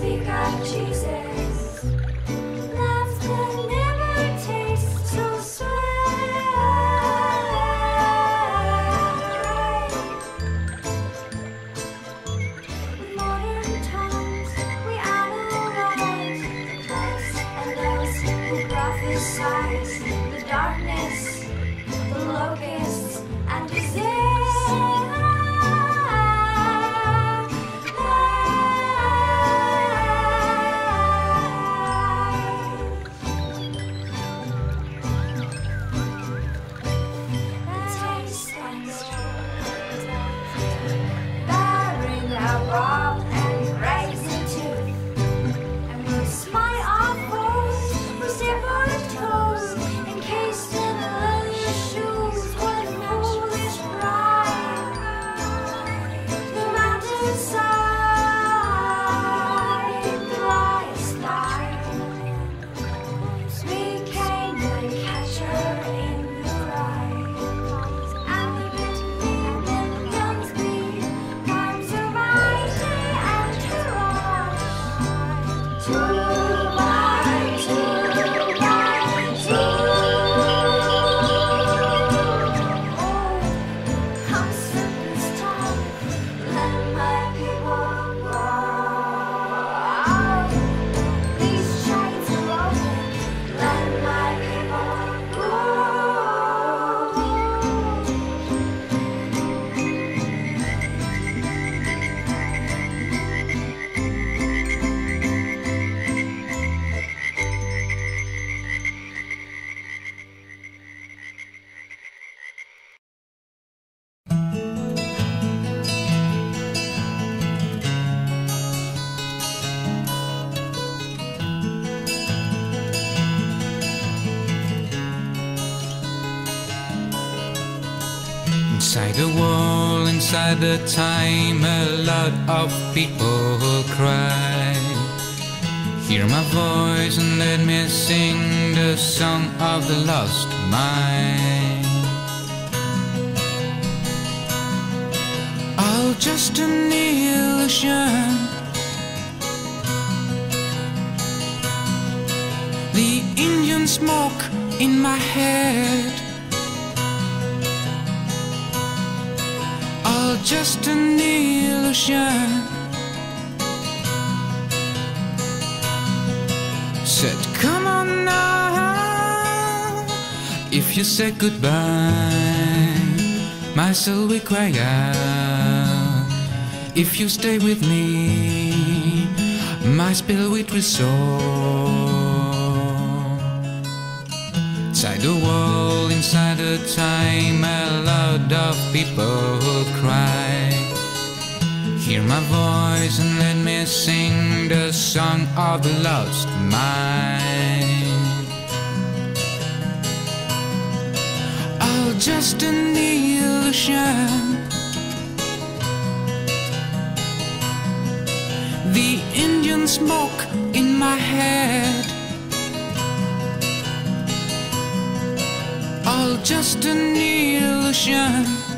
speak of Jesus. Love that never tastes so sweet. With modern tongues, we analyze the place and those who prophesize the darkness, the locusts, and disease. Inside the wall, inside the time, a lot of people will cry. Hear my voice and let me sing the song of the lost mind. Oh, just an illusion. The Indian smoke in my head. Oh, just an illusion. Said, come on now. If you say goodbye, my soul will cry out. If you stay with me, my spirit will soar. Inside the wall, inside the time, a lot of people will cry. Hear my voice and let me sing the song of the lost mind. Oh, just an illusion. The Indian smoke in my head. All just an illusion.